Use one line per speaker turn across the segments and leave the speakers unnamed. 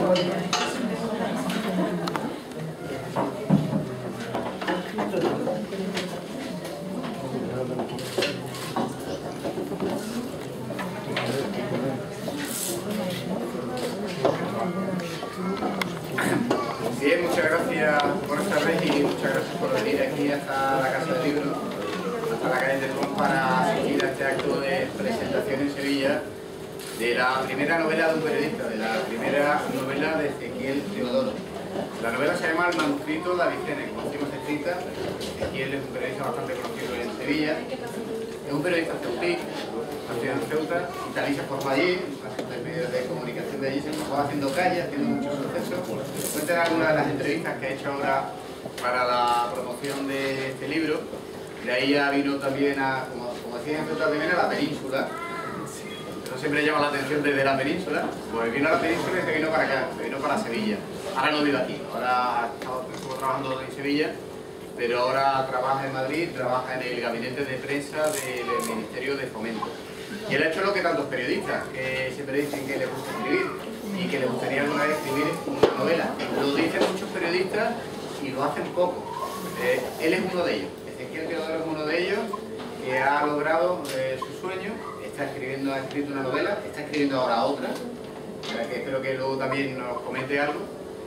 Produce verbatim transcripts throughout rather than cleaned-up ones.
Bien, muchas gracias por esta vez y muchas gracias por venir aquí hasta la Casa del Libro, hasta la calle del Pons, para asistir a este acto de presentación en Sevilla de la primera novela de un periodista, de la primera novela de Ezequiel Teodoro. La novela se llama El manuscrito de Avicena, como decimos escrita. Ezequiel es un periodista bastante conocido en Sevilla. Es un periodista ceutí, nacido en Ceuta, Italí se formó allí, en medios de comunicación de allí, se formó haciendo calle, haciendo muchos sucesos. Cuenten algunas de las entrevistas que ha hecho ahora para la promoción de este libro. De ahí ya vino también a, como, como decía en Ceuta, también a la península. Eso siempre llama la atención desde la península. Pues vino a la península y se vino para acá, se vino para Sevilla. Ahora no vive aquí, ahora estuvo trabajando en Sevilla, pero ahora trabaja en Madrid, trabaja en el gabinete de prensa del Ministerio de Fomento. Y él ha hecho lo que tantos periodistas, que siempre dicen que les gusta escribir y que les gustaría alguna vez escribir una novela. Lo dicen muchos periodistas y lo hacen poco. Eh, él es uno de ellos, Ezequiel Teodoro es uno de ellos, que ha logrado eh, su sueño, está escribiendo, ha escrito una novela, está escribiendo ahora otra, para que espero que luego también nos comente algo.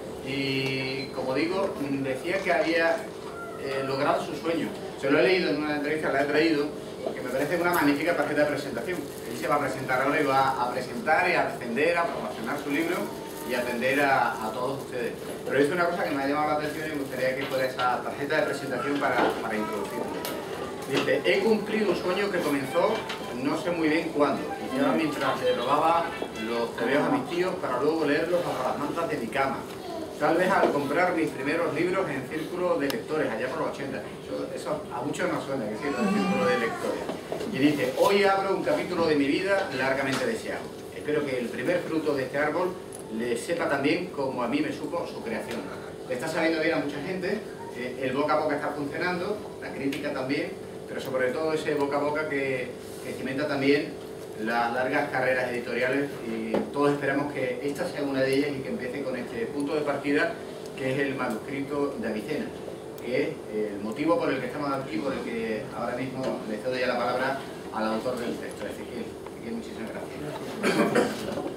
Y como digo, decía que había eh, logrado su sueño. Se lo he leído en una entrevista, la he traído, porque me parece una magnífica tarjeta de presentación. Él se va a presentar ahora y va a presentar y a defender, a promocionar su libro y a atender a, a todos ustedes. Pero es una cosa que me ha llamado la atención y me gustaría que fuera esa tarjeta de presentación para, para introducirlo. Dice, he cumplido un sueño que comenzó no sé muy bien cuándo. Quizás mientras le robaba los tebeos a mis tíos para luego leerlos bajo las mantas de mi cama. Tal vez al comprar mis primeros libros en círculo de lectores, allá por los ochenta. Eso, eso a muchos nos suena, que sí, el círculo de lectores. Y dice, hoy abro un capítulo de mi vida largamente deseado. Espero que el primer fruto de este árbol le sepa también como a mí me supo su creación. Le está saliendo bien a mucha gente, eh, el boca a boca está funcionando, la crítica también, pero sobre todo ese boca a boca que, que cimenta también las largas carreras editoriales, y todos esperamos que esta sea una de ellas y que empiece con este punto de partida que es el manuscrito de Avicena, que es el motivo por el que estamos aquí, por el que ahora mismo le cedo ya la palabra al autor del texto, Ezequiel. Ezequiel, muchísimas gracias.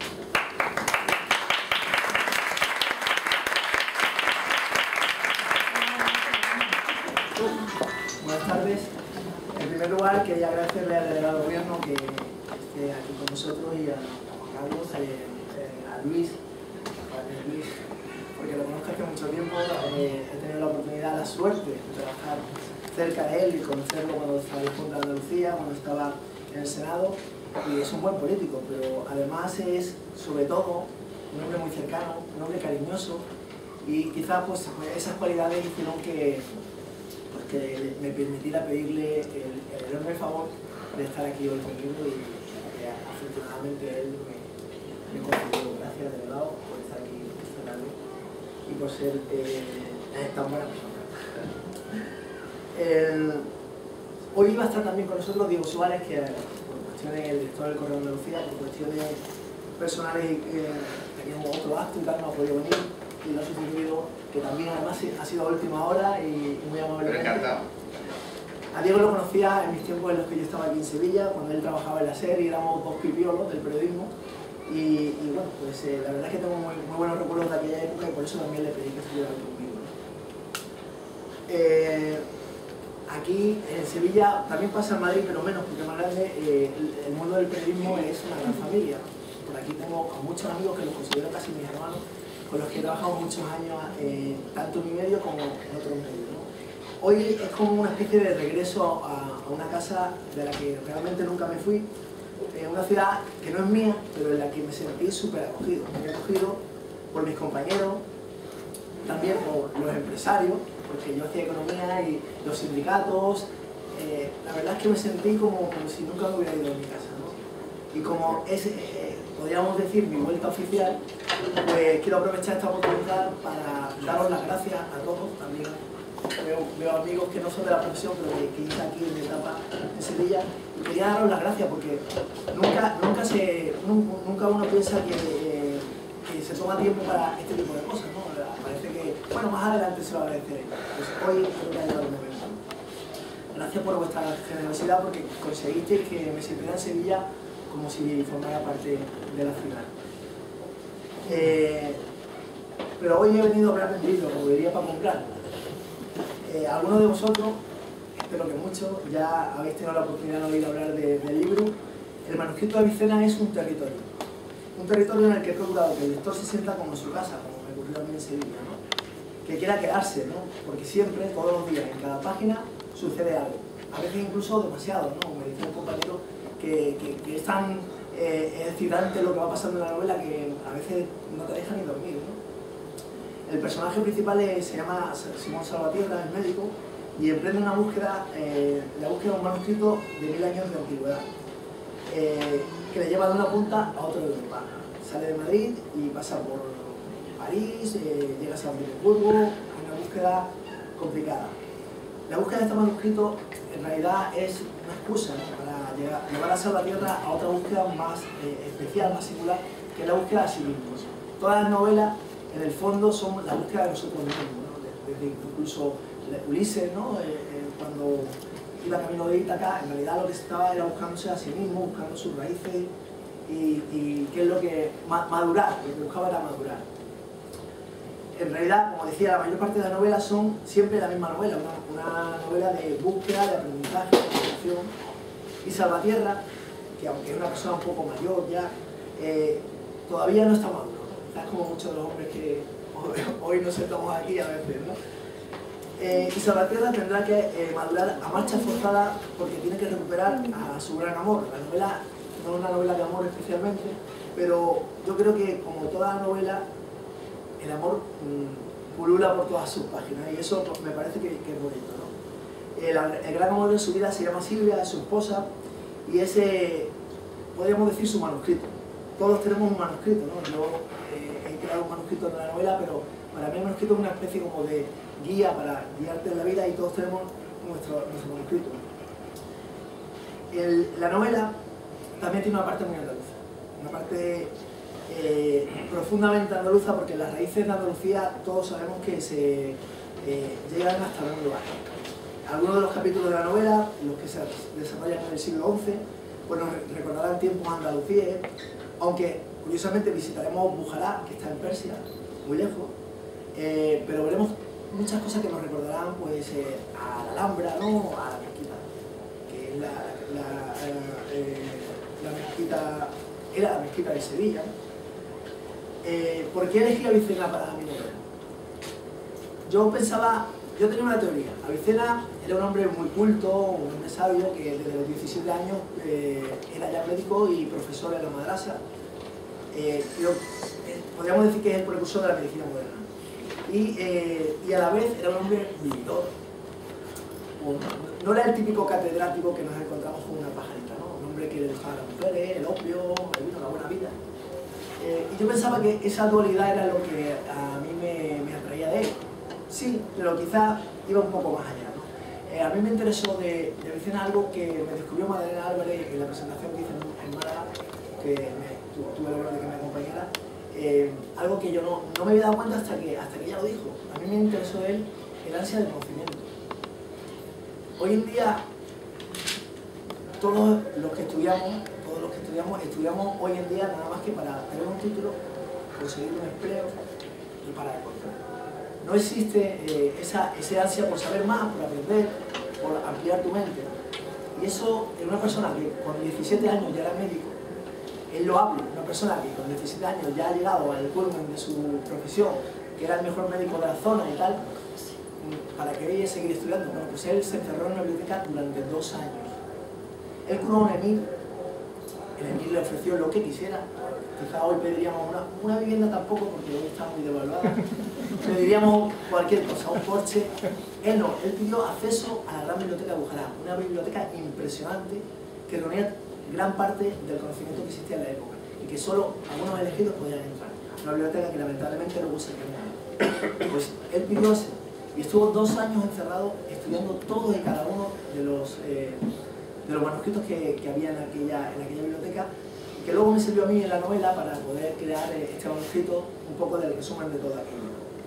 Buenas tardes. En primer lugar, quería agradecerle al delegado de gobierno que esté aquí con nosotros y a Juan Carlos, eh, eh, a Luis, a Luis, porque lo conozco hace mucho tiempo. Eh, he tenido la oportunidad, la suerte de trabajar cerca de él y conocerlo cuando estaba en la Junta de Andalucía, cuando estaba en el Senado, y es un buen político, pero además es, sobre todo, un hombre muy cercano, un hombre cariñoso, y quizás pues, esas cualidades hicieron que que me permitiera pedirle el, el enorme favor de estar aquí hoy conmigo, y que afortunadamente él me, me concedió. Gracias, delegado, por estar aquí esta tarde y por ser eh, tan buena persona. El, hoy iba a estar también con nosotros Diego Suárez, que por cuestiones del director del Correo de Andalucía, por cuestiones personales, eh, teníamos otro acto y tal, no ha podido venir, y lo ha sustituido, que también además ha sido a última hora y muy amable.
Pero encantado.
A Diego lo conocía en mis tiempos en los que yo estaba aquí en Sevilla, cuando él trabajaba en la SER y éramos dos pipiolos del periodismo. Y, y bueno, pues eh, la verdad es que tengo muy, muy buenos recuerdos de aquella época, y por eso también le pedí que estuviera conmigo. Eh, aquí en Sevilla también pasa en Madrid, pero menos, porque más grande, eh, el, el mundo del periodismo es una gran familia. Por aquí tengo a muchos amigos que los considero casi mis hermanos, con los que he trabajado muchos años, eh, tanto en mi medio como en otros medios, ¿no? Hoy es como una especie de regreso a, a una casa de la que realmente nunca me fui, eh, una ciudad que no es mía, pero en la que me sentí súper acogido. Me he acogido por mis compañeros, también por los empresarios, porque yo hacía economía, y los sindicatos. Eh, la verdad es que me sentí como, como si nunca me hubiera ido de mi casa, ¿no? Y como es, eh, podríamos decir, mi vuelta oficial, pues quiero aprovechar esta oportunidad para daros las gracias a todos. También veo, veo amigos que no son de la profesión, pero que, que están aquí en mi etapa en Sevilla, y quería daros las gracias porque nunca, nunca, se, nunca uno piensa que, eh, que se toma tiempo para este tipo de cosas, ¿no? Parece que, bueno, más adelante se lo agradeceré. Pues hoy creo que ha llegado el momento. Gracias por vuestra generosidad porque conseguisteis que me sintiera en Sevilla como si formara parte de la ciudad. Eh, pero hoy he venido a hablar de un libro, como diría Paco Umbral. Eh, algunos de vosotros, espero que muchos, ya habéis tenido la oportunidad de oír hablar de, del libro. El manuscrito de Avicena es un territorio. Un territorio en el que he procurado que el lector se sienta como en su casa, como me ocurrió a mí en Sevilla, ¿no? Que quiera quedarse, ¿no? Porque siempre, todos los días, en cada página, sucede algo. A veces incluso demasiado, ¿no? Me dice un compañero que, que, que es tan eh, excitante lo que va pasando en la novela que a veces no te deja ni dormir, ¿no? El personaje principal es, se llama Simón Salvatierra, es médico, y emprende una búsqueda, eh, la búsqueda de un manuscrito de mil años de antigüedad, eh, que le lleva de una punta a otra de Europa. Sale de Madrid y pasa por París, eh, llega a San Petersburgo, una búsqueda complicada. La búsqueda de este manuscrito en realidad es una excusa, ¿no? Para llegar, llevar a Salvatierra a otra búsqueda más eh, especial, más singular, que es la búsqueda de sí mismos. Todas las novelas, en el fondo, son la búsqueda de nosotros mismos, ¿no? Desde incluso Ulises, ¿no? Eh, eh, cuando iba camino de Ítaca, en realidad lo que estaba era buscándose a sí mismo, buscando sus raíces y, y qué es lo que madurar, lo que buscaba era madurar. En realidad, como decía, la mayor parte de las novelas son siempre la misma novela, una, una novela de búsqueda, de aprendizaje, de evolución. Y Salvatierra, que aunque es una persona un poco mayor ya, eh, todavía no está maduro, ¿no? Es como muchos de los hombres que hoy nos sentamos aquí a veces, ¿no? Eh, y Salvatierra tendrá que eh, madurar a marcha forzada porque tiene que recuperar a su gran amor. La novela no es una novela de amor especialmente, pero yo creo que como toda novela, el amor mmm, pulula por todas sus páginas y eso me parece que, que es bonito, ¿no? El, el gran amor de su vida se llama Silvia, es su esposa, y ese, podríamos decir, su manuscrito. Todos tenemos un manuscrito, ¿no? Yo eh, he creado un manuscrito en la novela, pero para mí el manuscrito es una especie como de guía para guiarte en la vida y todos tenemos nuestro, nuestro manuscrito. El, la novela también tiene una parte muy andaluza, una parte eh, profundamente andaluza porque las raíces de Andalucía todos sabemos que se eh, llegan hasta un lugar. Algunos de los capítulos de la novela, los que se desarrollan en el siglo once, pues nos recordarán tiempos andalucíes, aunque curiosamente visitaremos Bujará, que está en Persia, muy lejos, eh, pero veremos muchas cosas que nos recordarán pues, eh, a la Alhambra, ¿no? A la mezquita, que es la, la, eh, la mezquita, era la mezquita de Sevilla. Eh, ¿Por qué elegí Avicena para mi novela? Yo pensaba, yo tenía una teoría. Avicena era un hombre muy culto, un hombre sabio, que desde los diecisiete años eh, era ya médico y profesor en la madrasa. Eh, yo, eh, podríamos decir que es el precursor de la medicina moderna. Y, eh, y a la vez era un hombre vividor. No era el típico catedrático que nos encontramos con una pajarita, ¿no? Un hombre que le dejaba a las mujeres, el opio, el vino, la buena vida. Eh, y yo pensaba que esa dualidad era lo que a mí me, me atraía de él. Sí, pero quizás iba un poco más allá, ¿no? Eh, a mí me interesó de, de Avicena algo que me descubrió Madalena Álvarez en la presentación que hice en, en Málaga, que me, tu, tuve el honor de que me acompañara. Eh, algo que yo no, no me había dado cuenta hasta que, hasta que ella lo dijo. A mí me interesó de él el ansia de conocimiento. Hoy en día, todos los que estudiamos, todos los que estudiamos, estudiamos hoy en día nada más que para tener un título, conseguir un empleo y para encontrar. No existe eh, esa, ese ansia por saber más, por aprender, por ampliar tu mente. Y eso en una persona que con diecisiete años ya era médico, es loable, una persona que con diecisiete años ya ha llegado al culmen de su profesión, que era el mejor médico de la zona y tal, ¿para qué ella seguir estudiando? Bueno, pues él se encerró en una biblioteca durante dos años. Él curó a un emir, el emir le ofreció lo que quisiera, quizá hoy pediríamos una, una vivienda tampoco porque hoy está muy devaluada, pediríamos cualquier cosa, un Porsche. Él no, él pidió acceso a la gran biblioteca de Bujará, una biblioteca impresionante que reunía gran parte del conocimiento que existía en la época y que solo algunos elegidos podían entrar. Una biblioteca que lamentablemente luego se quemó. Pues él pidió ese y estuvo dos años encerrado estudiando todos y cada uno de los, eh, de los manuscritos que, que había en aquella, en aquella biblioteca que luego me sirvió a mí en la novela para poder crear este manuscrito, un poco del resumen de todo aquello.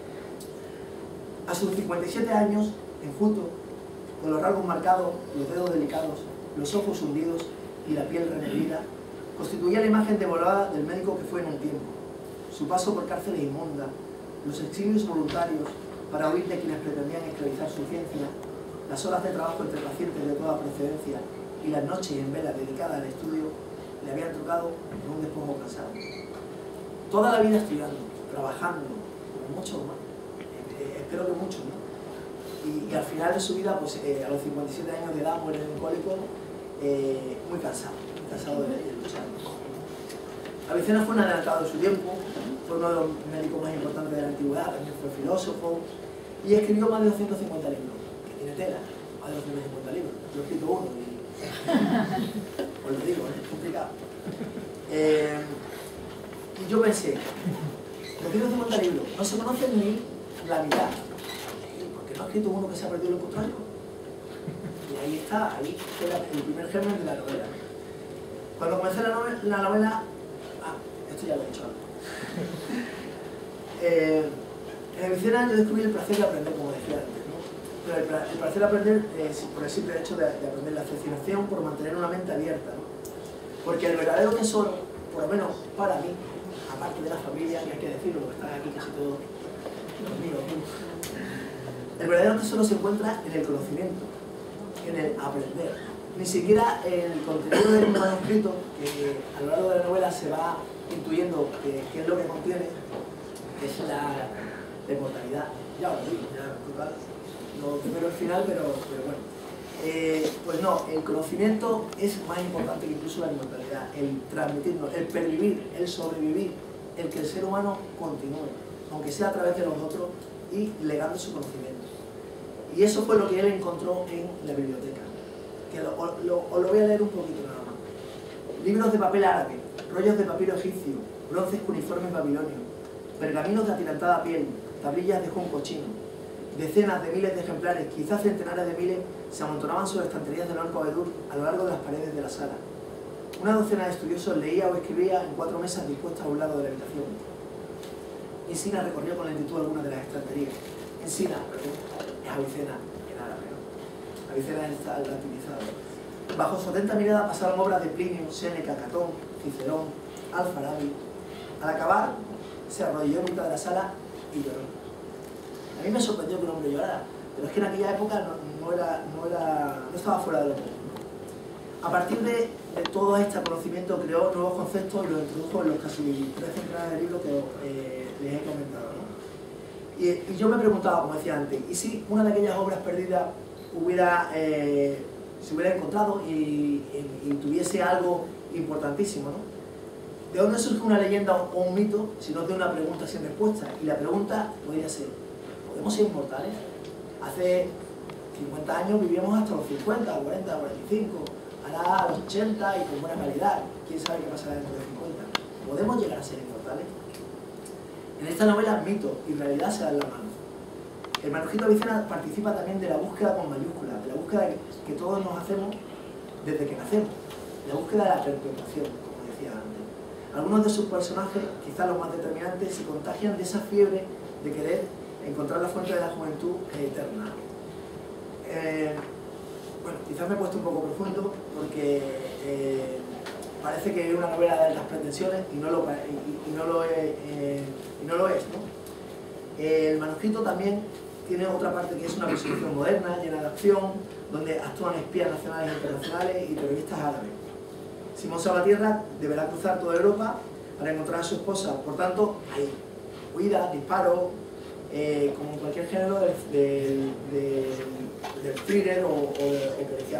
A sus cincuenta y siete años, enjuto, con los rasgos marcados, los dedos delicados, los ojos hundidos y la piel renegrida, constituía la imagen devorada del médico que fue en un tiempo. Su paso por cárceles inmundas, los exilios voluntarios para huir de quienes pretendían esclavizar su ciencia, las horas de trabajo entre pacientes de toda procedencia y las noches en vela dedicadas al estudio, le habían tocado en un despojo cansado. Toda la vida estudiando, trabajando, mucho más, eh, espero que mucho, ¿no? Y, y al final de su vida, pues eh, a los cincuenta y siete años de edad, muere de un cólico, eh, muy cansado, muy cansado de, de luchar. Avicena fue un adelantado de su tiempo, fue uno de los médicos más importantes de la antigüedad, también fue filósofo, y escribió más de doscientos cincuenta libros, que tiene tela, más de doscientos cincuenta libros. Yo he escrito uno, y os lo digo, es complicado. Eh, y yo pensé, doscientos cincuenta libros, no se conocen ni la mitad. ¿Por qué no ha escrito uno que se ha perdido lo contrario? Y ahí está, ahí queda el primer germen de la novela. Cuando comencé la novela, la novela ah, esto ya lo he dicho antes. Eh, en Avicena yo descubrí el placer de aprender, como decía antes, ¿no? Pero el, el placer de aprender es por el simple hecho de, de aprender la fascinación por mantener una mente abierta, ¿no? Porque el verdadero tesoro, por lo menos para mí, aparte de la familia, que hay que decirlo, porque están aquí casi todos los míos, el verdadero tesoro se encuentra en el conocimiento, en el aprender. Ni siquiera en el contenido del manuscrito, que a lo largo de la novela se va intuyendo qué es lo que contiene, que es la, la inmortalidad. Ya os lo digo, ya total, no primero el final, pero, pero bueno. Eh, pues no, el conocimiento es más importante que incluso la inmortalidad, el transmitirnos, el pervivir, el sobrevivir, el que el ser humano continúe, aunque sea a través de los otros y legando su conocimiento. Y eso fue lo que él encontró en la biblioteca, que lo, lo, os lo voy a leer un poquito nada más. Libros de papel árabe, rollos de papiro egipcio, bronces cuneiformes babilonios, pergaminos de atirantada piel, tablillas de junco chino. Decenas de miles de ejemplares, quizás centenares de miles, se amontonaban sobre estanterías del banco Abedul a lo largo de las paredes de la sala. Una docena de estudiosos leía o escribía en cuatro mesas dispuestas a un lado de la habitación. Ensina recorrió con lentitud algunas de las estanterías. Ensina, perdón, es Avicena en árabe, ¿no? Avicena es el latinizado. Bajo su atenta mirada pasaron obras de Plinio, Séneca, Catón, Cicerón, Al-Farabi. Al acabar, se arrodilló en mitad de la sala y lloró. A mí me sorprendió que un hombre llorara, pero es que en aquella época no, no, era, no, era, no estaba fuera de lo común, ¿no? A partir de, de todo este conocimiento creó nuevos conceptos y los introdujo en los casi tres centenares de libros que eh, les he comentado, ¿no? Y, y yo me preguntaba, como decía antes, ¿y si una de aquellas obras perdidas hubiera, eh, se hubiera encontrado y, y, y tuviese algo importantísimo, ¿no? ¿De dónde surge una leyenda o un mito si no de una pregunta sin respuesta? Y la pregunta podría ser, ¿podemos ser inmortales? Hace cincuenta años vivíamos hasta los cincuenta, cuarenta, cuarenta y cinco, ahora a los ochenta y con buena calidad. ¿Quién sabe qué pasará dentro de cincuenta? ¿Podemos llegar a ser inmortales? En esta novela, mito y realidad se dan la mano. El manuscrito Avicena participa también de la búsqueda con mayúsculas, de la búsqueda que todos nos hacemos desde que nacemos, la búsqueda de la perpetuación, como decía antes. Algunos de sus personajes, quizás los más determinantes, se contagian de esa fiebre de querer encontrar la fuente de la juventud eterna. Eh, bueno, quizás me he puesto un poco profundo porque eh, parece que es una novela de altas pretensiones y no lo, y, y no lo, es, eh, y no lo es, ¿no? Eh, el manuscrito también tiene otra parte que es una resolución moderna, llena de acción, donde actúan espías nacionales e internacionales y terroristas árabes. Simón Salvatierra deberá cruzar toda Europa para encontrar a su esposa. Por tanto, hay huidas, disparos, eh, como en cualquier género del de, de, de thriller o, o, o policial.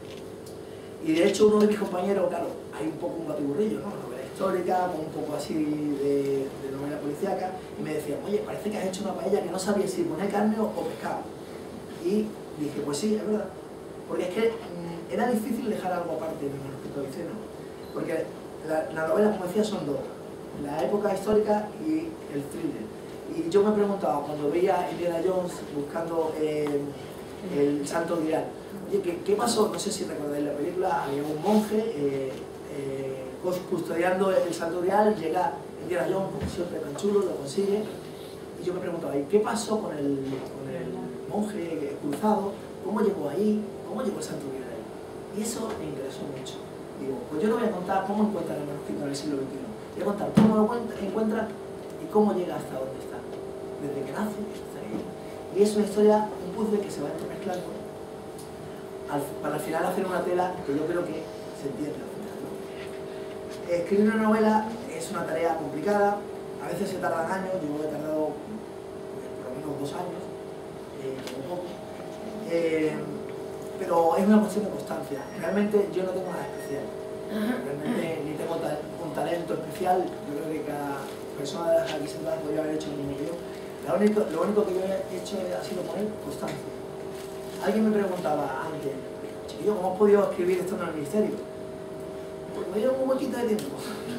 Y de hecho uno de mis compañeros, claro, hay un poco un batiburrillo, ¿no? Novela histórica, con un poco así de, de novela policíaca, y me decía, oye, parece que has hecho una paella que no sabías si poner carne o, o pescado. Y dije, pues sí, es verdad. Porque es que mmm, era difícil dejar algo aparte de mi manuscrito de Avicena, porque la, la novela, como decía, son dos, la época histórica y el thriller. Y yo me preguntaba, cuando veía a Indiana Jones buscando eh, el Santo Grial, oye, ¿qué, ¿qué pasó? No sé si recordáis la película, había un monje, eh, eh, custodiando el Santo Grial, llega Indiana Jones, como siempre tan chulo, lo consigue. Y yo me preguntaba, ¿y qué pasó con el, con el monje cruzado? ¿Cómo llegó ahí? ¿Cómo llegó el Santo Grial ahí? Y eso me interesó mucho. Digo, pues yo no voy a contar cómo encuentran el manuscrito en el siglo veintiuno. Voy a contar cómo lo encuentran y cómo llega hasta donde está. Desde que nace hasta ahí. Y es una historia, un puzzle que se va entremezclando al, para al final hacer una tela que yo creo que se entiende al final, ¿no? Escribir una novela es una tarea complicada, a veces se tardan años, yo he tardado pues, por lo menos dos años, eh, como poco. Eh, pero es una cuestión de constancia. Realmente yo no tengo nada especial. Realmente ni tengo ta un talento especial. Yo creo que cada persona de las aquí sentadas podría haber hecho lo mismo que yo. Lo único, lo único que yo he hecho ha sido poner constancia. Alguien me preguntaba antes, chiquillo, ¿cómo has podido escribir esto en el ministerio? Pues me dieron un huequito de tiempo.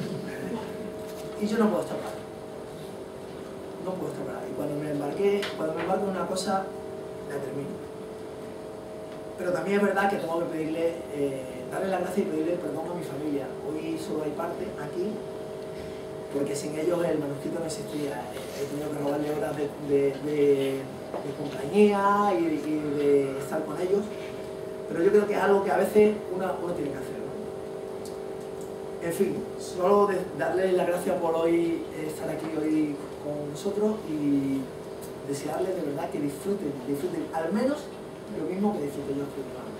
Y yo no puedo estar parado. No puedo estar parado. Y cuando me embarqué, cuando me embarco en una cosa, la termino. Pero también es verdad que tengo que pedirle, eh, darle las gracias y pedirle perdón a mi familia. Hoy solo hay parte aquí, porque sin ellos el manuscrito no existía. He tenido que robarle horas de, de, de, de compañía y, y de estar con ellos. Pero yo creo que es algo que a veces uno, uno tiene que hacer, ¿no? En fin, solo de, darle las gracias por hoy estar aquí hoy con nosotros y desearles de verdad que disfruten, disfruten al menos lo mismo que disfruto yo escribiendo.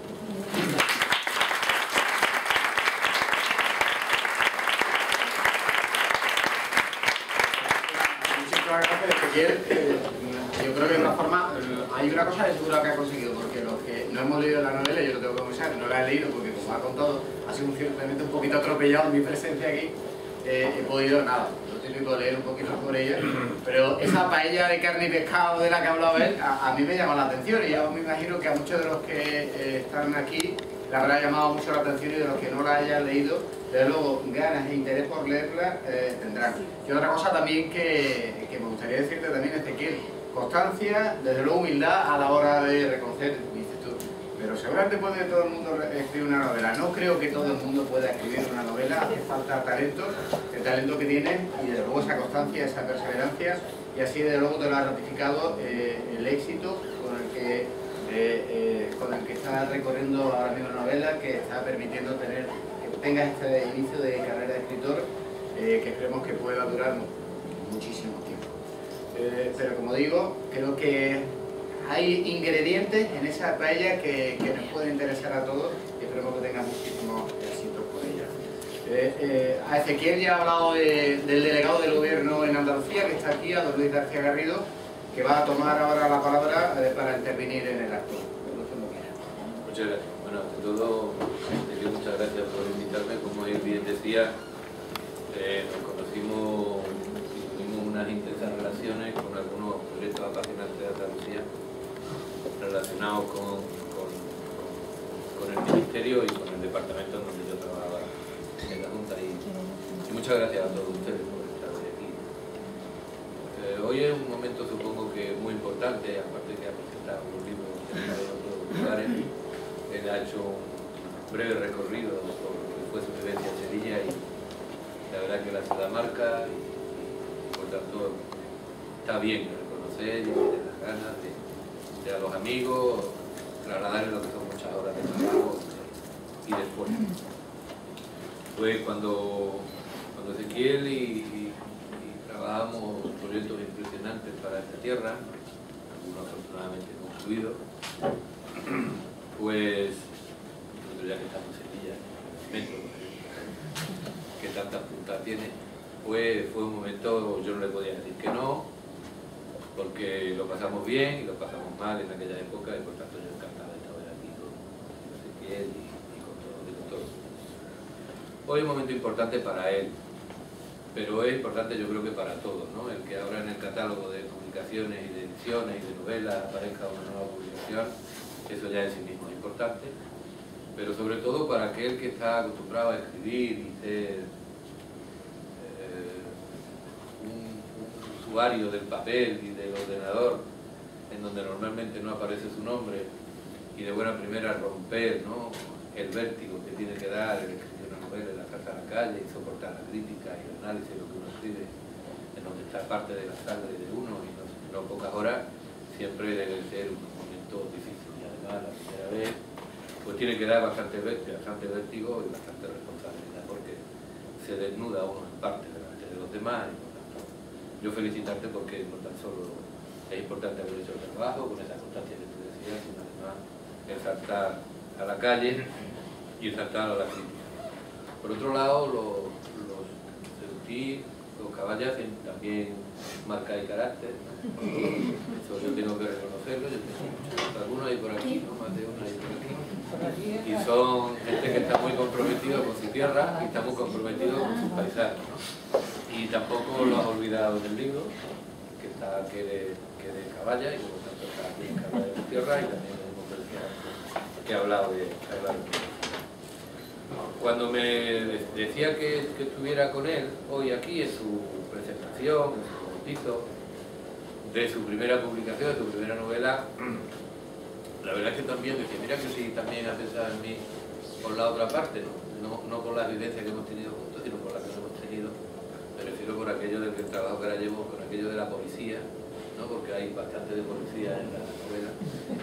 Muchísimas gracias, Ezequiel. Eh, yo creo que de una forma hay una cosa de seguro que ha conseguido, porque los que no hemos leído la novela, yo lo tengo que confesar, no la he leído porque como ha contado, ha sido un ciertamente un poquito atropellado en mi presencia aquí. Eh, he podido nada, lo típico leer un poquito sobre ella, pero esa paella de carne y pescado de la que hablaba él, a, a mí me llama la atención y yo me imagino que a muchos de los que eh, están aquí le habrá llamado mucho la atención y de los que no la hayan leído, desde luego ganas e interés por leerla eh, tendrán. Y otra cosa también que, que me gustaría decirte también, Ezequiel, constancia, desde luego humildad a la hora de reconocer, dices tú, pero seguramente puede todo el mundo escribir una novela. No creo que todo el mundo pueda escribir una novela, hace falta talento, el talento que tienen y desde luego esa constancia, esa perseverancia, y así desde luego te lo ha ratificado eh, el éxito con el que eh, eh, con el que está recorriendo ahora mismo la novela, que está permitiendo tener que tengas este inicio de carrera de escritor eh, que esperemos que pueda durar muchísimo tiempo. Eh, pero como digo, creo que hay ingredientes en esa paella que, que nos pueden interesar a todos y esperemos que tengan muchísimos éxitos con ella. Eh, eh, a Ezequiel ya ha hablado de, del delegado del gobierno en Andalucía, que está aquí, a don Luis García Garrido, que va a tomar ahora la palabra eh, para intervenir en el acto.
Muchas gracias. Bueno, ante todo, muchas gracias por invitarme. Como él bien decía, eh, nos conocimos y tuvimos unas intensas relaciones con algunos proyectos apasionantes de Andalucía relacionados con, con, con el Ministerio y con el departamento en donde yo trabajaba en la Junta. Y, y muchas gracias a todos ustedes por estar hoy aquí. Eh, hoy es un momento, supongo que muy importante, aparte que ha presentado un libro en otros lugares. Él ha hecho un breve recorrido por lo que fue su vivencia en Sevilla y la verdad que la ciudad marca y, y por tanto está bien reconocer y tener las ganas de, de a los amigos trasladarles lo que son muchas horas de trabajo y de esfuerzo. Fue cuando, cuando Ezequiel y, y, y trabajamos proyectos impresionantes para esta tierra, algunos afortunadamente concluidos. Pues, ya que estamos en Sevilla, metro, que tantas puntas tiene, pues fue un momento, yo no le podía decir que no, porque lo pasamos bien y lo pasamos mal en aquella época y por tanto yo encantado de estar aquí con Ezequiel y, y con todos y con todos. Hoy es un momento importante para él, pero es importante yo creo que para todos, ¿no? El que ahora en el catálogo de publicaciones y de ediciones y de novelas aparezca una nueva publicación, eso ya en sí mismo es importante, pero sobre todo para aquel que está acostumbrado a escribir y ser eh, un, un usuario del papel y del ordenador, en donde normalmente no aparece su nombre, y de buena primera romper, ¿no?, el vértigo que tiene que dar el escribir una novela en la casa a la calle y soportar la crítica y el análisis de lo que uno escribe, en donde está parte de la sangre de uno, y no, no pocas horas, siempre debe ser un momento difícil. Y además, la primera vez, pues tiene que dar bastante, bastante vértigo y bastante responsabilidad, porque se desnuda uno en parte delante de los demás. Y por tanto, yo felicitarte porque no tan solo es importante haber hecho el trabajo con esa constancia que tú decías, sino además el saltar a la calle y el saltar a la crítica. Por otro lado, los, los Ceutí, los Caballas también marca y carácter, ¿no? Eso yo tengo que reconocerlo. Yo tengo muchos, algunos hay por aquí, ¿no? Más de uno hay por aquí. Y son gente que está muy comprometida con su tierra y está muy comprometido con sus paisajes, ¿no? Y tampoco lo has olvidado en el libro, que está que de, que de Caballa, y por lo tanto está aquí en Caballa de tierra, y también hemos que he hablado de, he hablado de Cuando me decía que, que estuviera con él hoy aquí en su presentación, en su bautizo, de su primera publicación, de su primera novela, la verdad es que también decía, mira que sí, también ha pensado en mí por la otra parte, ¿no? No, no por la vivencia que hemos tenido juntos, sino por la que no hemos tenido, me refiero por aquello del que el trabajo que ahora llevo, con aquello de la policía, ¿no? Porque hay bastante de policía en la novela.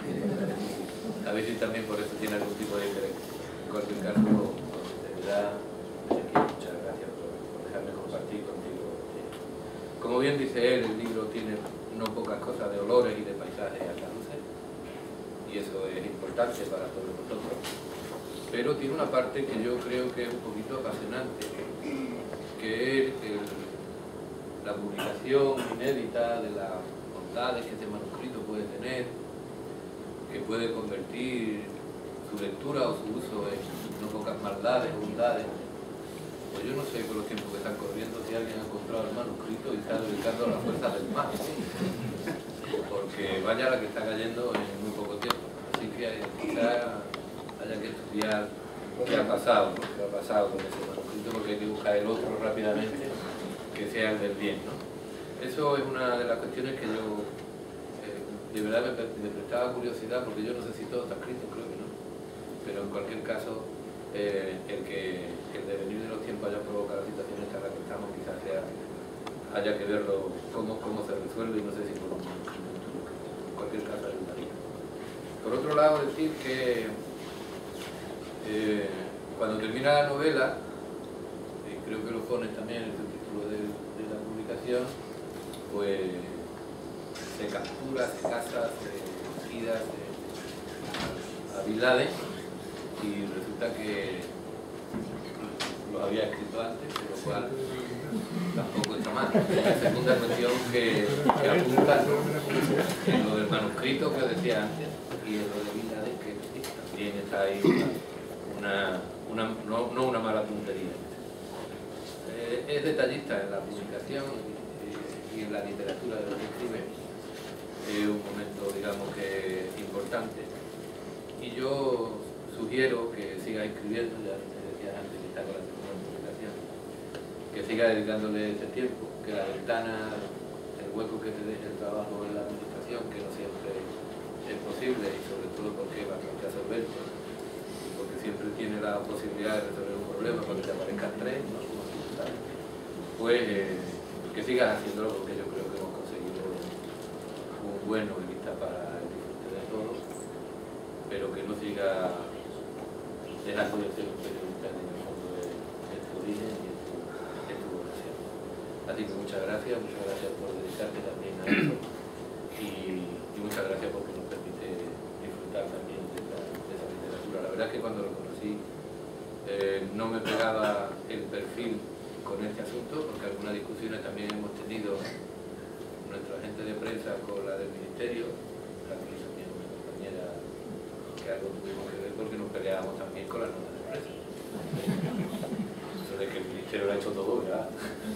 A ver si también por eso tiene algún tipo de interés. En cualquier caso, de verdad, muchas gracias por, por dejarme compartir contigo. Como bien dice él, el libro tiene no pocas cosas de olores y de paisajes andaluces, y eso es importante para todos nosotros, pero tiene una parte que yo creo que es un poquito apasionante, que es el, la publicación inédita de las bondades que este manuscrito puede tener, que puede convertir su lectura o su uso en no pocas maldades o bondades. Pues yo no sé con los tiempos que están corriendo si alguien ha encontrado el manuscrito y está dedicando a la fuerza del mal, porque vaya la que está cayendo en muy poco tiempo. Así que quizá haya que estudiar qué ha pasado, ¿no? qué ha pasado con ese manuscrito, porque hay que buscar el otro rápidamente, que sea el del bien, ¿no? Eso es una de las cuestiones que yo eh, de verdad me, me prestaba curiosidad, porque yo no sé si todo está escrito, creo que no, pero en cualquier caso eh, el que el devenir de los tiempos haya provocado la situación esta en la que estamos, quizás sea, haya que verlo cómo, cómo se resuelve, y no sé si por un manuscrito, en cualquier caso ayudaría. Por otro lado, decir que eh, cuando termina la novela, eh, creo que lo pones también en el título de, de la publicación, pues se captura, se casa, se gira, se a Bin Laden, y resulta que lo había escrito antes, con lo cual tampoco está mal. La segunda cuestión que, que apunta en lo del manuscrito que decía antes, y en lo de Bin Laden, que también está ahí una, una, no, no una mala puntería. Eh, es detallista en la publicación y, y en la literatura de lo que escribe. Es un momento, digamos, que importante. Y yo sugiero que siga escribiendo, ya te decía antes que está con la segunda publicación, que siga dedicándole ese tiempo, que la ventana, el hueco que te deje el trabajo en la administración, que no siempre es posible, y sobre todo porque es bastante absorbente, y porque siempre tiene la posibilidad de resolver un problema cuando te aparezcan tres, ¿no? Como tú sabes, pues eh, que sigas haciéndolo, porque yo creo que hemos conseguido un buen novelista para el disfrute de todos, pero que no siga dejando de ser un periodista en el fondo de, de tu origen y de tu, de tu vocación. Así que muchas gracias, muchas gracias por dedicarte también a eso, y, y muchas gracias porque nos permite disfrutar también de, la, de esa literatura. La verdad es que cuando lo conocí eh, no me pegaba el perfil con este asunto, porque algunas discusiones también hemos tenido nuestra agente de prensa con la del Ministerio, aquí también una compañera que algo tuvimos que ver porque nos peleábamos también con las notas de prensa. Eso de que el Ministerio lo ha hecho todo, ¿verdad?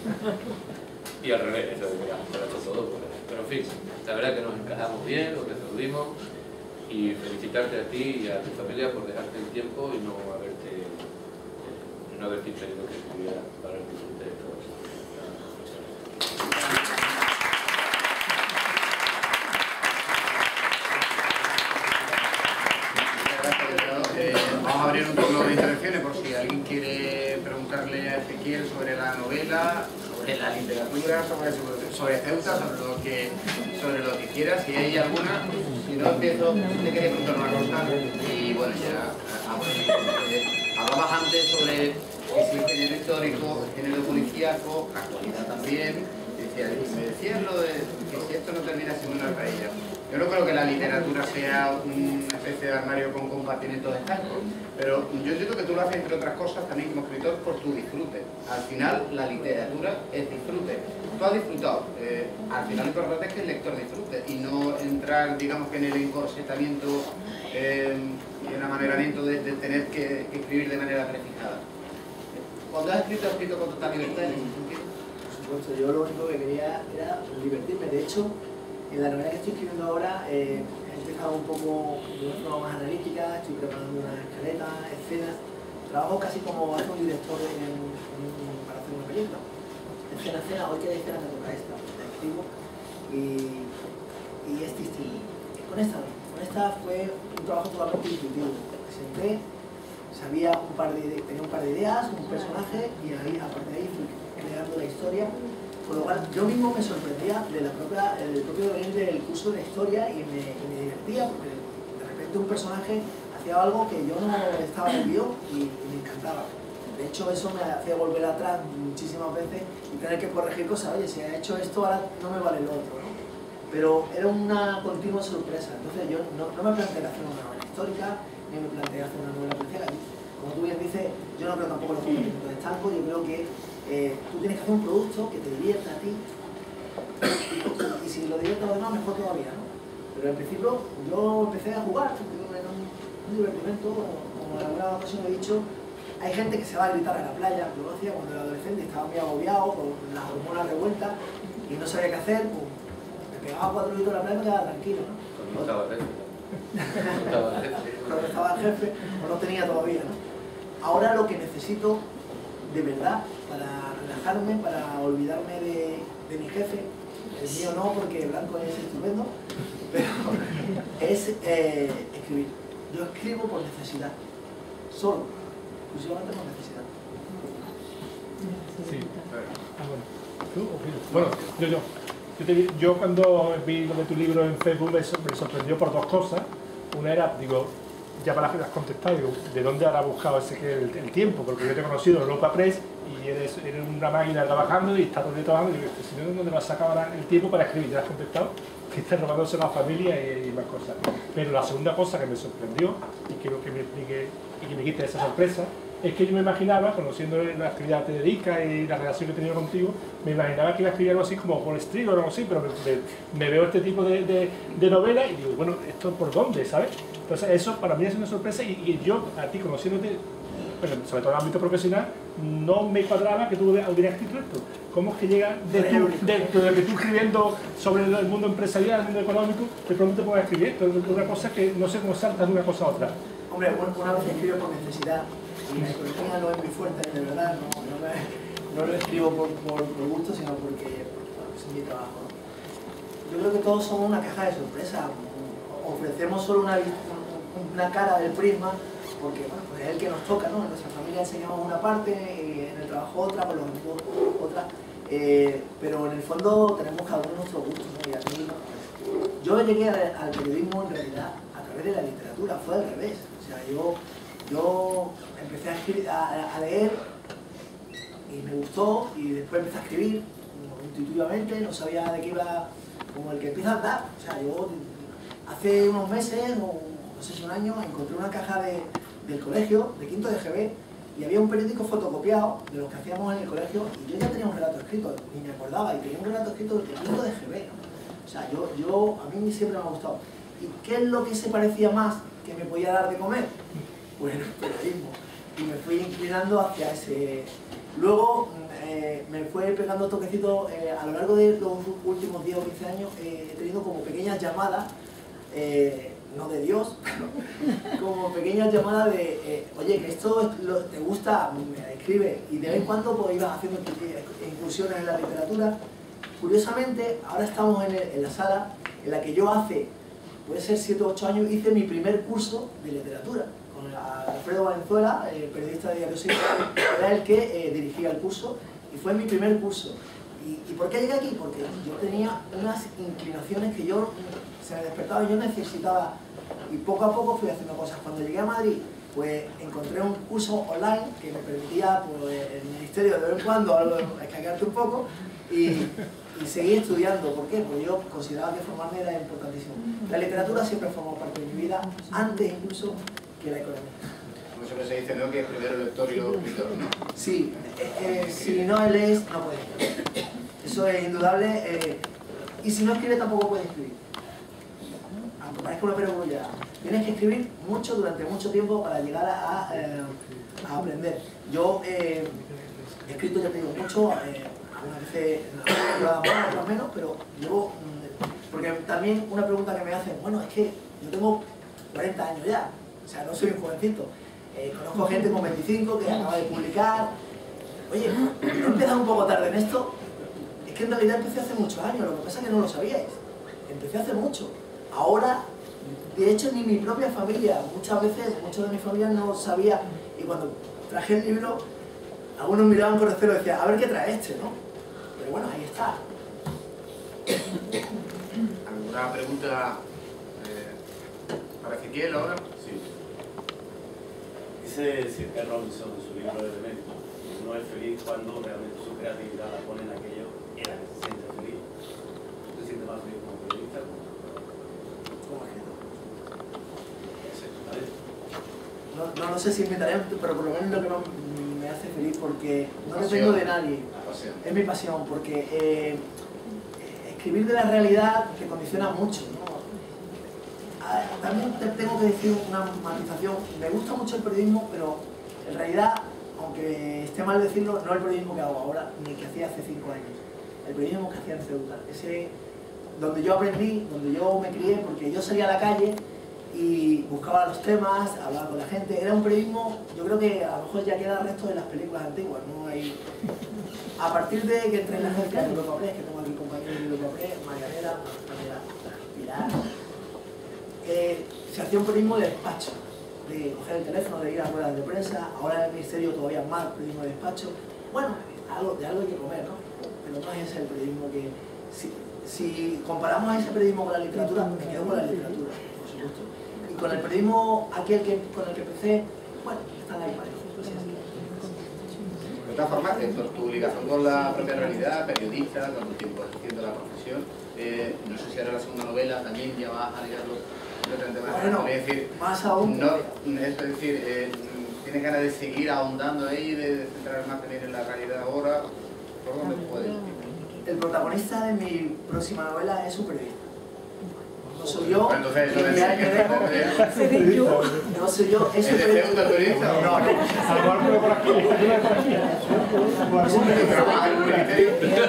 Y al revés, eso de que lo ha hecho todo, ¿verdad? Pero en fin, la verdad que nos encajamos bien, lo resolvimos, y felicitarte a ti y a tu familia por dejarte el tiempo y no haberte, no haberte impedido que estuviera para el disfrute de todos.
Eh, vamos a abrir un turno de intervenciones por si alguien quiere preguntarle literatura sobre, sobre Ceuta, sobre lo que sobre lo que quieras, si hay alguna. Si no, empiezo, te quería contar una cosa. Y bueno, ya eh, hablabas antes sobre que si el género histórico, el género policíaco, la actualidad también. Decía, y me decías lo de que si esto no termina siendo una paella. Yo no creo que la literatura sea una especie de armario con compartimentos estancos, pero yo entiendo que tú lo haces, entre otras cosas, también como escritor, por tu disfrute. Al final, la literatura es disfrute. Tú has disfrutado. Eh, al final, lo importante es que el lector disfrute y no entrar, digamos, que en el encorsetamiento eh, y en el amaneramiento de, de tener que, que escribir de manera prefijada. Cuando has escrito, has escrito con total libertad en ese sentido.
Por supuesto, yo lo único que quería era divertirme. De hecho, en la novela que estoy escribiendo ahora eh, he empezado un poco de una forma más analítica, estoy preparando una escaleta, escenas. Trabajo casi como hace un director en, en, para hacer una película. Escena, escena, hoy que escena me toca esta, la escribo y, y este estilo. Con esta no, con esta fue un trabajo totalmente intuitivo. Me senté, sabía un par de, tenía un par de ideas, un personaje y ahí, a partir de ahí fui creando la historia. Con lo cual, yo mismo me sorprendía de la propia, el propio origen del curso de historia y me, y me divertía porque de repente un personaje hacía algo que yo no estaba en el guión y, y me encantaba. De hecho, eso me hacía volver atrás muchísimas veces y tener que corregir cosas. Oye, si he hecho esto, ahora no me vale lo otro, ¿no? Pero era una continua sorpresa. Entonces, yo no, no me planteé hacer una novela histórica, ni me planteé hacer una novela policial. Como tú bien dices, yo no creo tampoco en los comportamientos de estanco, yo creo que Eh, tú tienes que hacer un producto que te divierta a ti y si lo divierta a los demás mejor todavía, ¿no? Pero al principio yo empecé a jugar, era un, un divertimento, como en alguna ocasión he dicho, hay gente que se va a gritar a la playa, yo lo hacía cuando era adolescente, estaba muy agobiado con las hormonas revueltas y no sabía qué hacer, pues, me pegaba cuatro gritos a la playa y me quedaba tranquilo, ¿no?
Cuando estaba el jefe.
Cuando estaba el jefe, o no tenía todavía, ¿no? Ahora lo que necesito de verdad, para relajarme, para olvidarme de, de mi jefe, el mío no, porque Blanco es estupendo, pero es eh, escribir. Yo escribo por necesidad, solo, exclusivamente por necesidad.
Sí. Ah, bueno. ¿Tú o Gil? Bueno, yo, yo. Yo, te, yo cuando vi lo de tu libro en Facebook me, me sorprendió por dos cosas. Una era, digo, ya para las que has contestado, digo, ¿de dónde habrá buscado ese, el, el tiempo? Porque yo te he conocido en Europa Press y eres, eres una máquina trabajando y estás todo el día trabajando y digo, si no, ¿dónde vas a sacar ahora el tiempo para escribir? Ya has contestado que estás robándose a la familia y, y más cosas. Pero la segunda cosa que me sorprendió y quiero que me explique y que me quite esa sorpresa es que yo me imaginaba, conociendo la actividad que te dedicas y la relación que he tenido contigo, me imaginaba que iba a escribir algo así como Wall Street o algo así, pero me, me, me veo este tipo de, de, de novela y digo, bueno, ¿esto por dónde, sabes? Entonces eso para mí es una sorpresa y, y yo, a ti, conociéndote, bueno, sobre todo en el ámbito profesional, no me cuadraba que tú hubieras escrito esto. ¿Cómo es que llega de, tu, de, de que tú escribiendo sobre el mundo empresarial, el mundo económico, de pronto te puedas escribir esto? Es una cosa que no sé cómo saltas de una cosa a otra.
Hombre, una vez escribo por necesidad. Y la economía no es muy fuerte, de verdad, no, no, me, no lo escribo por, por, por gusto, sino porque bueno, es mi trabajo. Yo creo que todos somos una caja de sorpresa, ofrecemos solo una, una cara del prisma, porque bueno, pues es el que nos toca, ¿no? En nuestra familia enseñamos una parte, en el trabajo otra, por los amigos otra, eh, pero en el fondo tenemos cada uno nuestros gustos, ¿no? Y a mí, yo llegué al, al periodismo en realidad a través de la literatura, fue al revés, o sea, yo... Yo empecé a, escribir, a, a leer y me gustó y después empecé a escribir intuitivamente, no sabía de qué iba, como el que empieza a andar. O sea, yo hace unos meses, o no sé si un año, encontré una caja de, del colegio, de quinto de G B, y había un periódico fotocopiado de los que hacíamos en el colegio y yo ya tenía un relato escrito, ni me acordaba, y tenía un relato escrito de quinto de G B. O sea, yo, yo, a mí siempre me ha gustado. ¿Y qué es lo que se parecía más que me podía dar de comer? Pues el periodismo, y me fui inclinando hacia ese. Luego eh, me fue pegando toquecitos, eh, a lo largo de los últimos diez o quince años eh, he tenido como pequeñas llamadas, eh, no de Dios, como pequeñas llamadas de, eh, oye, que esto lo, te gusta, me escribe, y de vez en cuando pues ibas haciendo incursiones en la literatura. Curiosamente, ahora estamos en, el, en la sala en la que yo hace, puede ser siete o ocho años, hice mi primer curso de literatura. Alfredo Valenzuela, el periodista de Diario siete, era el que eh, dirigía el curso y fue mi primer curso. ¿Y, ¿Y por qué llegué aquí? Porque yo tenía unas inclinaciones que yo se me despertaba y yo necesitaba, y poco a poco fui haciendo cosas. Cuando llegué a Madrid, pues encontré un curso online que me permitía, pues, el ministerio de vez en cuando algo, escaquearte un poco, y, y seguí estudiando. ¿Por qué? Porque yo consideraba que formarme era importantísimo. La literatura siempre formó parte de mi vida, antes incluso que la economía.
Como siempre se dice, ¿no?, que es primero el lector y luego el escritor, ¿no?
Sí, eh, eh, si no lees, no puedes escribir. Eso es indudable. Eh, y si no escribes, tampoco puedes escribir. Aunque parezca una perogrullada. Tienes que escribir mucho durante mucho tiempo para llegar a, a, eh, a aprender. Yo eh, he escrito, ya te digo, mucho, eh, algunas veces más, otras menos, pero llevo... Porque también una pregunta que me hacen, bueno, es que yo tengo cuarenta años ya, o sea, no soy un jovencito. Eh, conozco gente con veinticinco que acaba de publicar. Oye, ¿no he empezado un poco tarde en esto? Es que en realidad empecé hace muchos años, lo que pasa es que no lo sabíais. Empecé hace mucho. Ahora, de hecho, ni mi propia familia, muchas veces, muchos de mi familia no sabía, y cuando traje el libro, algunos miraban con recelo y decían, a ver qué trae este, ¿no? Pero bueno, ahí está.
¿Alguna pregunta eh, para Ezequiel ahora?
Sí. Dice Sir Ken Robinson en su libro de Mérito, uno es feliz cuando realmente su creatividad la pone en aquello en la que se siente feliz. ¿Tú te sientes más feliz como periodista?
Como escritor.
¿Vale?
No, no, no sé si es mi tarea, pero por lo menos lo que más me hace feliz, porque no
Pasión.
dependo de nadie.
Pasión.
Es mi pasión, porque eh, escribir de la realidad te condiciona mucho, ¿no? Ah, también te tengo que decir una matización. Me gusta mucho el periodismo, pero en realidad, aunque esté mal decirlo, no el periodismo que hago ahora, ni el que hacía hace cinco años. El periodismo que hacía en Ceuta. Ese donde yo aprendí, donde yo me crié, porque yo salía a la calle y buscaba los temas, hablaba con la gente. Era un periodismo, yo creo que a lo mejor ya queda el resto de las películas antiguas, ¿no? Hay... A partir de que entré en la agencia de Europa Press, que tengo aquí compañeros de Europa Press, Marianera, Pilar, eh, se hacía un periodismo de despacho, de coger el teléfono, de ir a ruedas de prensa. Ahora en el ministerio todavía más periodismo de despacho. Bueno, algo, de algo hay que comer, ¿no? Pero no es ese el periodismo que... Si, si comparamos a ese periodismo con la literatura, me quedo con la literatura, por supuesto. Y con el periodismo aquel que, con el que empecé, bueno, están ahí parejos.
De todas formas, por tu ligación con la propia realidad, periodista, cuánto tiempo haciendo la profesión, eh, no sé si ahora la segunda novela también ya vas a ligarlo completamente más.
Bueno,
es decir,
más aún.
No, es decir, eh, ¿tienes ganas de seguir ahondando ahí, de, de centrar más también en la realidad ahora? ¿Por dónde puedes ir?
El protagonista de mi próxima novela es un periodista. No soy yo,
Entonces,
ni
no
mi alter ego.
¿Seré yo?
No soy yo, es
¿Es
un
de
periodista.
Ceuta periodista o no?
No, no.
A lo mejor por aquí, por aquí.
Es un periodista.
¿Trabaja en un ministerio?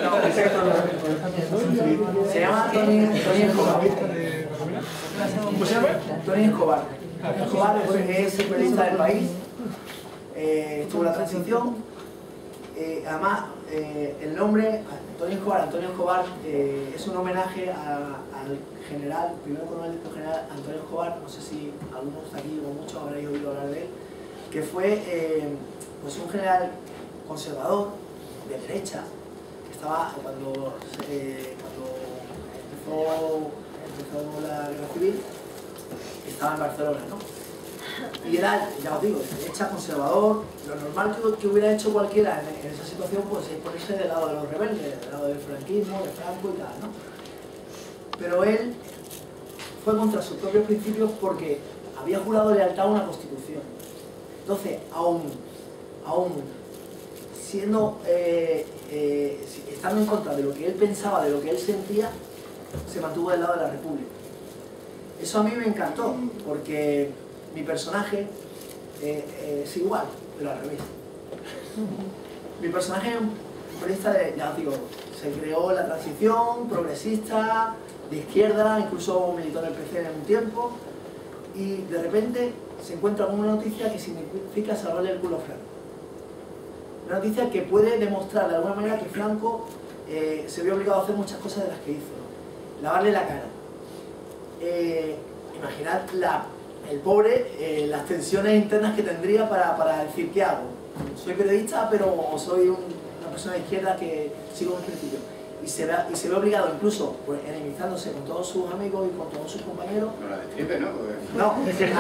Se llama Tony, Tony Escobar.
¿Cómo se llama?
Tony Escobar. Tony Escobar es el periodista del País. Eh, estuvo en la transición. Eh, además, eh, el nombre, Antonio Escobar, Antonio Escobar, eh, es un homenaje a, al general, primero coronel general Antonio Escobar, no sé si algunos de aquí o muchos habréis oído hablar de él, que fue eh, pues un general conservador, de derecha, que estaba cuando, eh, cuando empezó, empezó la guerra civil, estaba en Barcelona, ¿no? Y era, ya os digo, de derecha, conservador. Lo normal que, que hubiera hecho cualquiera en, en esa situación pues es ponerse del lado de los rebeldes, del lado del franquismo, de Franco y tal, ¿no? Pero él fue contra sus propios principios porque había jurado lealtad a una constitución. Entonces, aún, aún siendo, eh, eh, estando en contra de lo que él pensaba, de lo que él sentía, se mantuvo del lado de la República. Eso a mí me encantó, porque mi personaje eh, eh, es igual, pero al revés. Mi personaje es un periodista de, ya os digo, se creó en la transición, progresista, de izquierda, incluso militó en el P C en un tiempo, y de repente se encuentra con una noticia que significa salvarle el culo a Franco. Una noticia que puede demostrar de alguna manera que Franco eh, se vio obligado a hacer muchas cosas de las que hizo, ¿no? Lavarle la cara. Eh, imaginad la, el pobre, eh, las tensiones internas que tendría para, para decir ¿qué hago? Soy periodista, pero soy un, una persona de izquierda que sigo mis principios. Y se, ve, y se ve obligado, incluso pues, enemizándose con todos sus amigos y con todos sus compañeros.
No la destripe, ¿no? Porque...
No.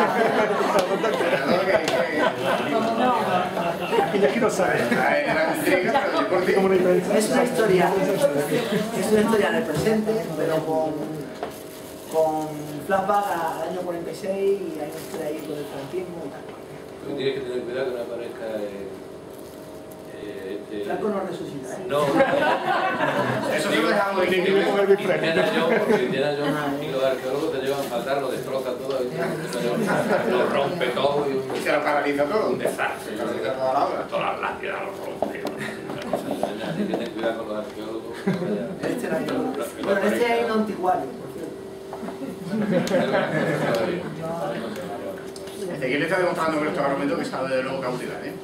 Y aquí no sabe.
Es una historia, es una historia en el presente, pero con, con flashback al año cuarenta y seis y hay una historia ahí con el franquismo y tal.
Pero tienes que tener cuidado que no aparezca eh, eh, este...
Franco no resucita, ¿eh?
No.
Eso sí lo dejamos de
Indiana Jones, porque Indiana Jones y los arqueólogos te llevan a faltar, lo destroza todo, lo rompe todo y un,
se lo paraliza todo.
un desastre.
Se paraliza toda la obra.
Todas las lápidas lo rompe. Hay que tener cuidado con los arqueólogos.
Este no hay ningún. Bueno, en este hay un anticuario, por cierto.
Ezequiel le está demostrando con estos argumentos que sabe de luego cautivar, ¿eh?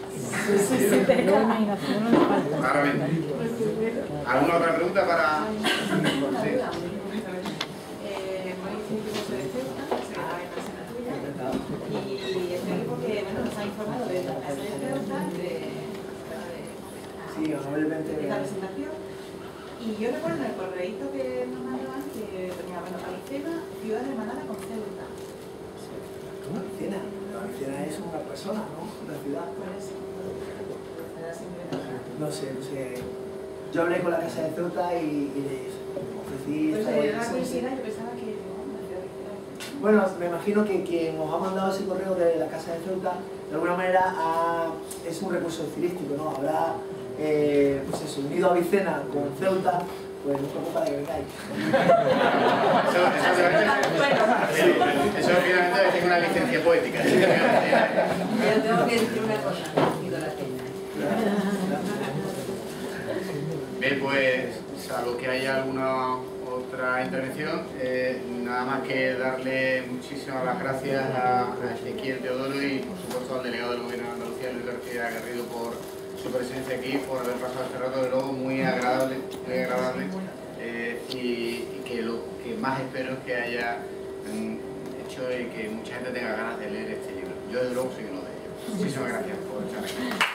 Claramente. ¿Alguna otra pregunta para...? Sí.
Eh, soy de Ceuta, soy la persona tuya, y estoy aquí porque bueno, nos ha informado de la casa de Ceuta, de,
Sí, amablemente.
de la presentación. Y yo recuerdo en el correíto que nos mandaban que ponía, bueno, Avicena, ciudad hermanada con Ceuta.
Avicena, Avicena es una persona, ¿no? Una ciudad.
Por eso, era siempre
No sé, no sé. Yo hablé con la casa de Ceuta y, y les ofrecí...
Pues
esta
era
esa-
una curiosidad, yo pensaba que no, una ciudad Avicena.
Bueno, me imagino que quien os ha mandado ese correo de la casa de Ceuta, de alguna manera ha- es un recurso estilístico, ¿no? Habrá, eh, pues eso, unido a Avicena con Ceuta, pues no preocupa de que vengáis.
Eso, eso, eso finalmente es una licencia poética.
Pero tengo que decir una cosa, he sido la cena.
Bien, pues, salvo que haya alguna otra intervención, eh, nada más que darle muchísimas las gracias a, a Ezequiel Teodoro y por supuesto al delegado del Gobierno de Andalucía, Luis García Garrido, por su presencia aquí, por haber pasado este rato de luego muy agradable, muy agradable eh, y, y que lo que más espero es que haya mm, hecho y que mucha gente tenga ganas de leer este libro. Yo desde luego soy uno de ellos. Muchísimas gracias por estar aquí.